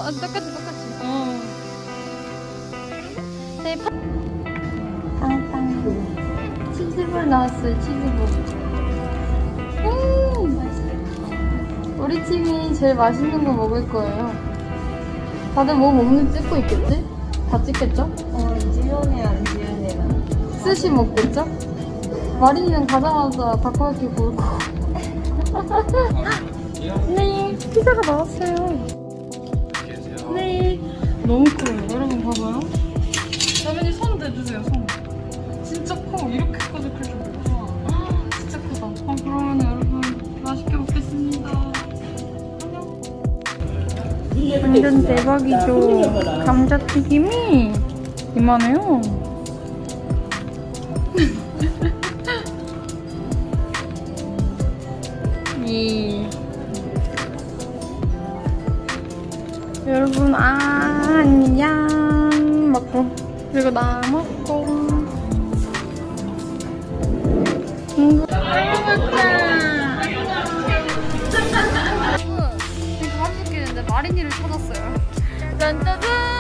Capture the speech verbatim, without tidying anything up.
아, 똑같이 똑같이. 어. 네, 파... 빵빵. 치즈볼 나왔어요. 치즈볼. 음, 맛있겠다. 우리 팀이 제일 맛있는 거 먹을 거예요. 다들 뭐 먹는지 찍고 있겠지? 다 찍겠죠? 어, 지연이 안 지연이랑. 스시 먹겠죠? 마린이는 가자마자 닭고기 구울고. 네, 피자가 나왔어요. 네. 너무 커요. 여러분 봐봐요. 라면이 손 대주세요, 손. 진짜 커. 이렇게까지 클 줄 몰라. 진짜 크다. 아, 그러면 여러분 맛있게 먹겠습니다. 안녕. 완전 대박이죠. 감자튀김이 이만해요. 이 여러분 안녕 먹고 그리고 나 먹고 음. 먹자. 여러분 지금 가로수길인데 마린이를 찾았어요. 짠짜잔.